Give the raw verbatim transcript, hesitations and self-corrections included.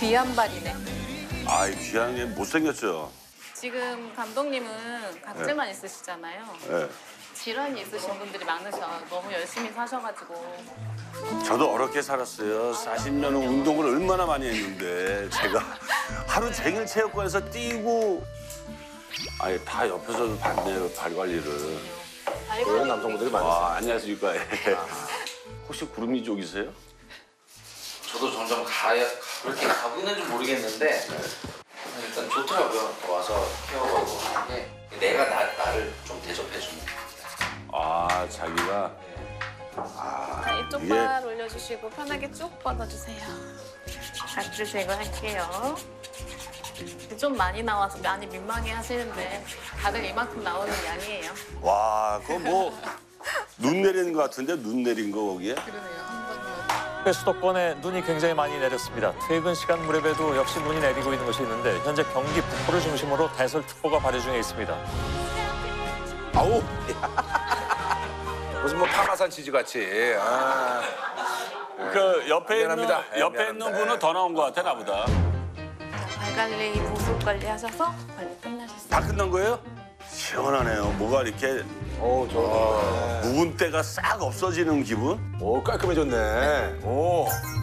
귀한 발이네. 아, 귀한 게 못생겼죠? 지금 감독님은 각질만 네. 있으시잖아요. 네. 질환이 있으신 분들이 많으셔. 너무 열심히 사셔가지고. 저도 어렵게 살았어요. 사십 년은 운동을 얼마나 많이 했는데 제가 하루 종일 체육관에서 뛰고 아니 다 옆에서 봤네요, 발 관리를. 그런 남성분들이 많으세요. 와, 안녕하십니까. 혹시 구름이족이세요? 저도 점점 가야 그렇게 가고 있는지 모르겠는데 일단 좋더라고요. 와서 케어하고 하는 게 내가 나, 나를 좀 대접해주는. 아, 자기가. 아, 자, 이쪽 이게... 발 올려주시고 편하게 쭉 뻗어주세요. 각질 제거할게요. 좀 많이 나와서 많이 민망해 하시는데 다들 이만큼 나오는 양이에요. 와, 그거 뭐 눈 내리는 것 같은데 눈 내린 거 거기에? 그러네요. 한 번만. 수도권에 눈이 굉장히 많이 내렸습니다. 퇴근 시간 무렵에도 역시 눈이 내리고 있는 것이 있는데 현재 경기 북부를 중심으로 대설특보가 발효 중에 있습니다. 아우. 무슨 뭐 파마산 치즈 같이. 아. 그 옆에 미안합니다. 있는 옆에 미안합니다. 있는 분은 더 나온 것 같아 나보다. 발 관리, 보습 관리 하셔서 관리 끝나셨어요. 다 끝난 거예요? 시원하네요. 뭐가 이렇게 오, 좋네. 묵은 때가 싹 없어지는 기분? 오, 깔끔해졌네. 오.